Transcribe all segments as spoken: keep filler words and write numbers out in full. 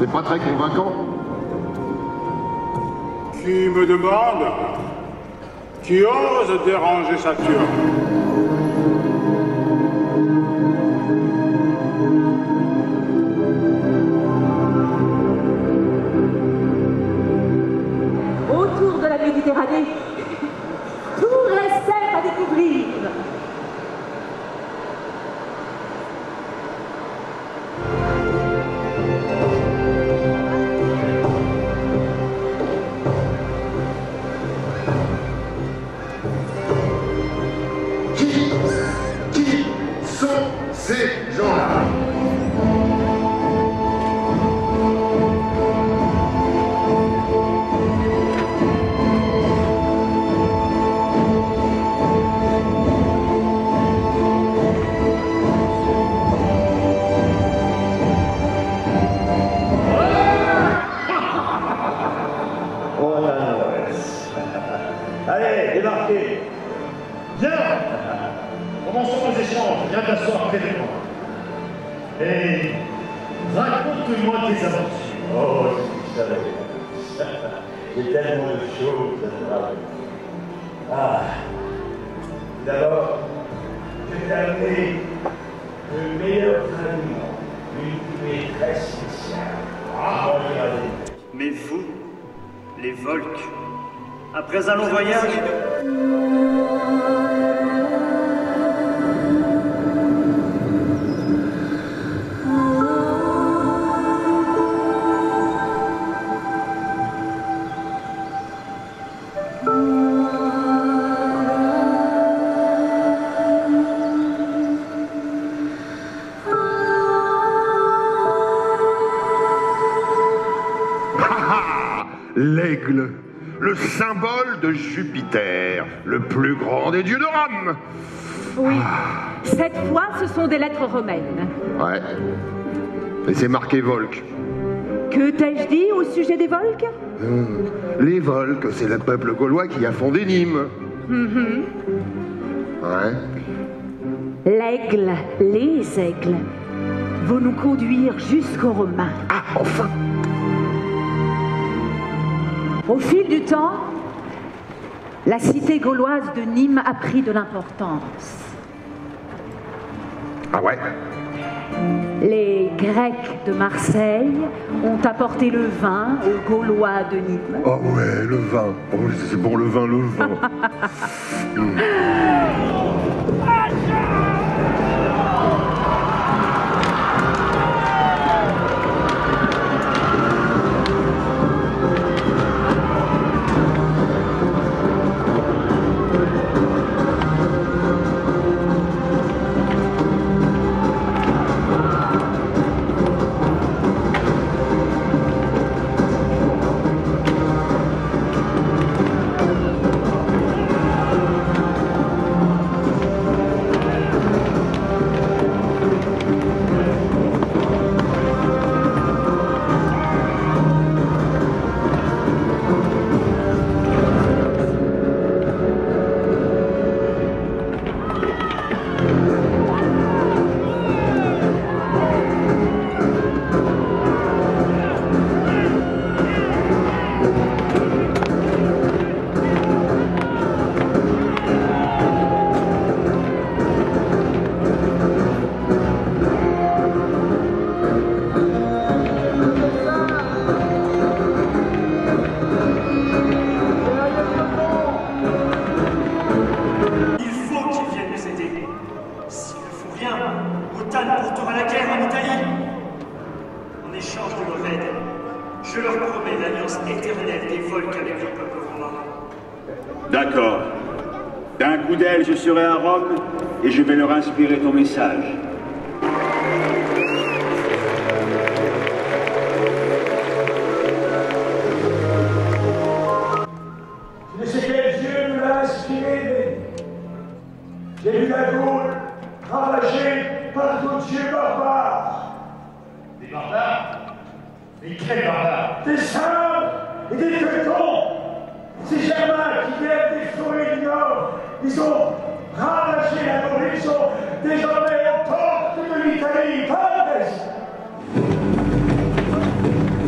C'est pas très convaincant. Qui me demande? Qui ose déranger Saturne? Autour de la Méditerranée, tout restait à découvrir. Ces gens-là. Oh la noblesse. Allez, débarquez. Viens. Commençons nos échanges, viens t'asseoir près de moi. Et raconte-moi tes aventures. Oh, je savais. J'ai tellement de choses à te raconter. Ah, d'abord, je t'ai amené le meilleur aliment, une nuée très spéciale. Ah, regardez. Mais vous, les Volques, après un long voyage, l'aigle, le symbole de Jupiter, le plus grand des dieux de Rome. Oui, cette fois, ce sont des lettres romaines. Ouais, mais c'est marqué Volques. Que t'ai-je dit au sujet des Volques? Hum, Les Volques, c'est le peuple gaulois qui a fondé Nîmes. Mm-hmm. Ouais. L'aigle, les aigles, vont nous conduire jusqu'aux Romains. Ah, enfin! Au fil du temps, la cité gauloise de Nîmes a pris de l'importance. Ah ouais? Les Grecs de Marseille ont apporté le vin aux Gaulois de Nîmes. Oh ouais, le vin. Oh, c'est bon, le vin, le vin. Mmh. Je leur promets l'alliance éternelle des Volques avec le peuple romain. D'accord. D'un coup d'aile, je serai à Rome et je vais leur inspirer ton message. Je sais quel Dieu nous l'a inspiré. J'ai vu la Gaule ravagée par d'autres dieux barbares. Des barbares? Mais quels barbares? Des Sardes et des Teutons. Ces Germains qui viennent des forêts du Nord, ils ont ravagé la Gaule, ils sont désormais aux portes de l'Italie, pas de l'Est.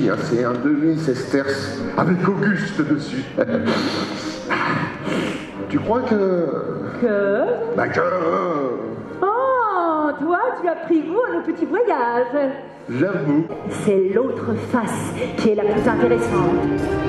hein, c'est un demi-sesterce avec Auguste dessus. Tu crois que... Que Bah que... Oh, toi, tu as pris goût à nos petits voyages. J'avoue. C'est l'autre face qui est la plus intéressante.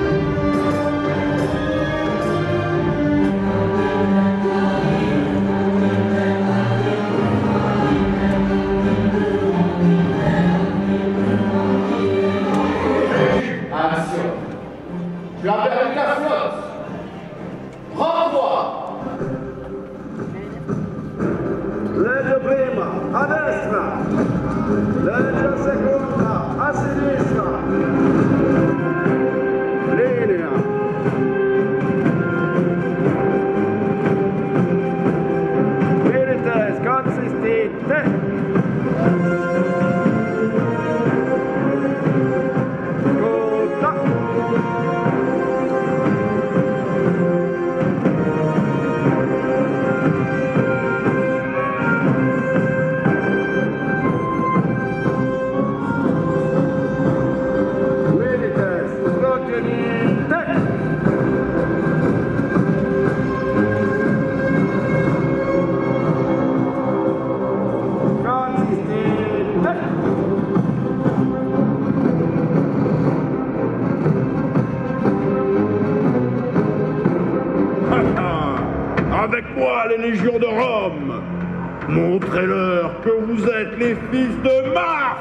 Action. Tu as perdu ta flotte. Rends-toi. Legge prima, a destra. Legge seconda, a sinistra. Linea. Milites consistite. Avec moi, les légions de Rome! Montrez-leur que vous êtes les fils de Mars!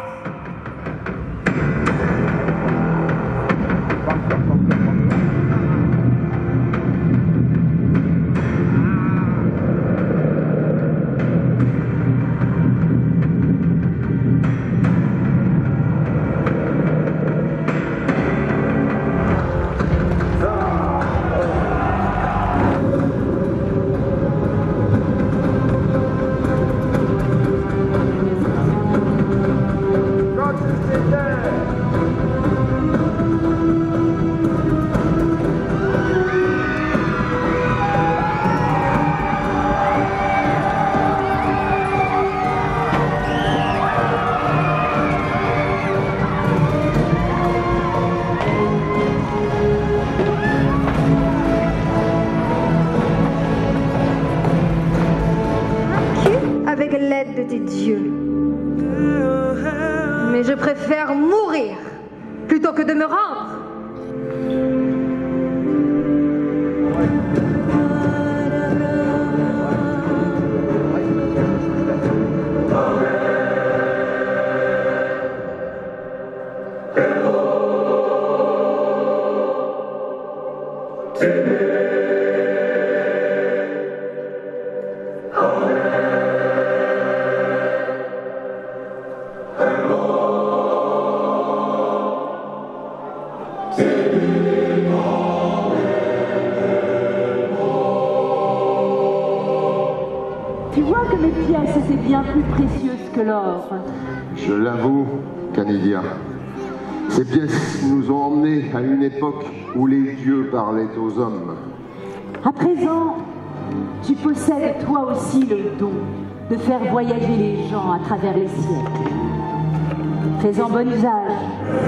Avec l'aide de tes dieux. Mais je préfère mourir plutôt que de me rendre. Tu vois que mes pièces, c'est bien plus précieuses que l'or. Je l'avoue, Canidia. Ces pièces nous ont emmenés à une époque où les dieux parlaient aux hommes. À présent, tu possèdes toi aussi le don de faire voyager les gens à travers les siècles. Fais-en bon usage.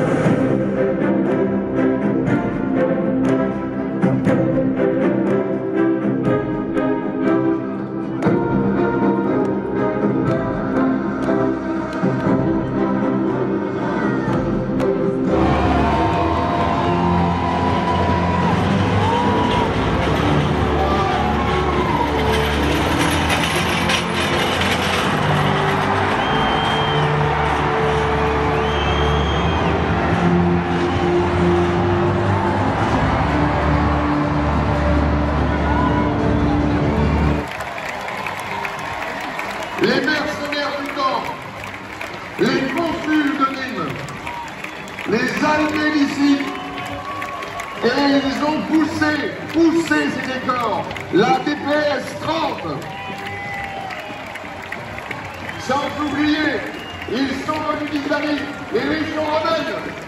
Les mercenaires du temps, les consuls de Nîmes, les Almélicis, et ils ont poussé, poussé ces décors, la D P S trente. Sans oublier, ils sont venus d'Italie, les légions romaines,